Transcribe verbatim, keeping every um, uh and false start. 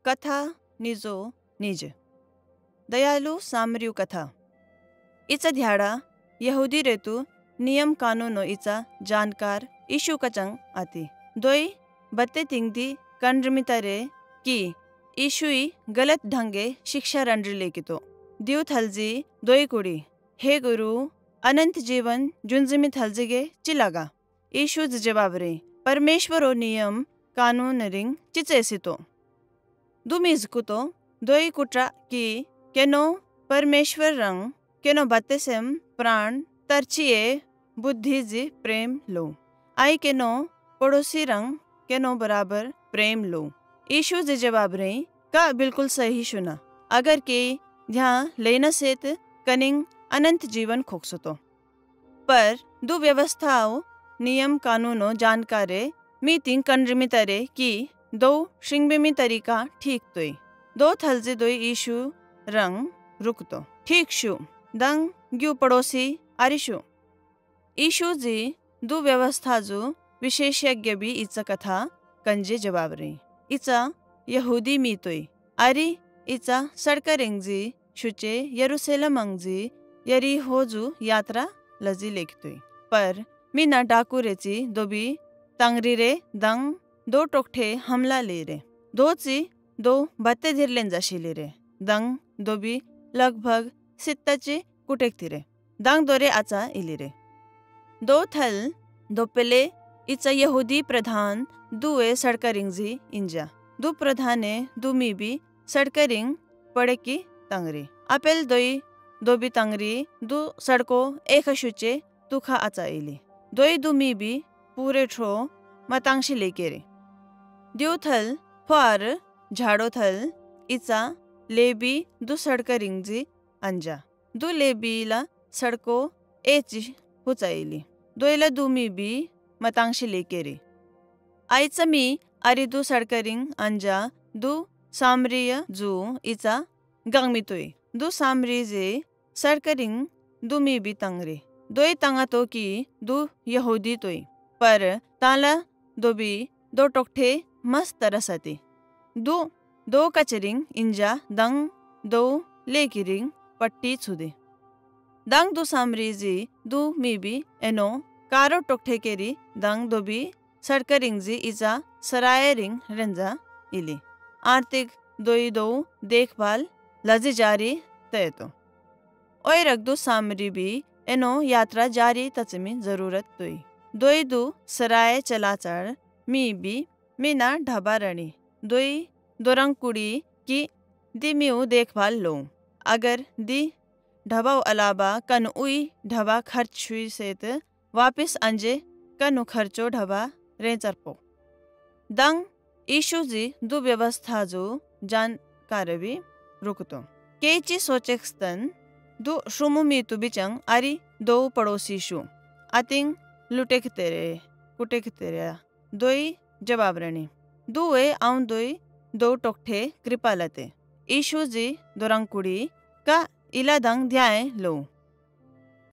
कथा निजो निज दयालु सामरियू कथा इचा ध्याड़ा यहूदी रेतु नियम कानूनो इचा जानकार ईशु कचंग आती दोई बत्ते तिंगदी कंड्रमितरे की ईशुई गलत ढंगे शिक्षा रंड्र लेकितो दिव थलजी दोई कुड़ी हे गुरु अनंत जीवन जुंजमी थलजिगे चिलागा ईशु जवाब रे परमेश्वरो नियम कानून रिंग चिचेसितो दुमीज कुतो दोई कुट्रा की केनो परमेश्वर रंग केनो बत्तेसेम प्राण तरचिए बुद्धि जी प्रेम लो आई केनो पड़ोसी रंग केनो बराबर प्रेम लो ईशु जी जवाब रे का बिल्कुल सही सुना अगर के ध्यान लेना सेत कनिंग अनंत जीवन खोक्सतो पर दो व्यवस्थाओं नियम कानूनो जानकारे मीटिंग कंड्रिमी तरे की दो शिंगबिमी तरीका ठीक तोई दो थलजे दो ईशु रंग रुकतो ठीक शु दंग ग्यू पड़ोसी आरिशु ईशु जी दो व्यवस्था जो विशेषज्ञ भी इचा कथा कंजे जवाब रही इचा यहूदी मी तोई आरी इचा सड़करेंग जी शुचे यरूशलेम अंगजी यरी हो जू यात्रा लजी लेखतोई पर मीना डाकू रेची दो भी तंगरी रे दंग दो टोकठे हमला ले रे दो ची दो बत्ते धीरलेन जाशी ले रे दंग दो भी लगभग सित्ताचे कुटेक रे दंग दोरे आचा इली रे दो थल दो पेले इचा यहूदी प्रधान दुए सड़करिंग जी इंजा दो प्रधाने दो मी भी सड़करिंग पड़े की तंगरी अपेल दोई दो भी तंगरी दो सड़को एक शुचे तुखा आचा इली दोई दो मी भी पूरे ठो मतांशी लेके रे द्यो थल फार झाड़ो थल इचा लेबी दो सड़करिंग जी अंजा दो लेबीला सड़को एच हुचाइली दोईला दो मी भी मतांशी लेके रे आईचा मी अरी दो सड़करिंग अंजा दो सामरिय जू इचा गंगमी तोई दो सामरी जे सड़करिंग दो मी भी तंगरे दोई तंगा तो की दो यहूदी तोई पर ताला दो भी दो टोकठे मस्त तरसती दो दो कचरिंग इंजा दंग दो लेकिरिंग पट्टी छुदे दंग दो सामरी जी दो मी भी एनो कारो टोकठे केरी दंग दो भी सड़करिंग जी इजा सराय रिंग रंजा इली आर्थिक दोई दो देखभाल लजी जारी तय तो ओए रख दो सामरी भी एनो यात्रा जारी तचमी जरूरत तोई दोई दो सराय चलाचर मी भी मीना ढबा रणी दोई दोरंग कुड़ी की दी मीऊ देखभाल लो अगर दी ढबाव अलावा कन उई ढबा खर्च हुई सेत वापिस अंजे कनु खर्चो ढबा रे चरपो दंग ईशु जी दो व्यवस्था जो जानकार भी रुकतो केची सोचेक्स्तन दो शुमु मीतु बिचंग आरी दो पड़ोसी शु अतिंग लुटेक तेरे कुटेक तेरे दोई जवाब रणी दुए आउं दोई दो टोकठे कृपा लते ईशु जी दोरंग कुड़ी का इला दंग ध्याए लो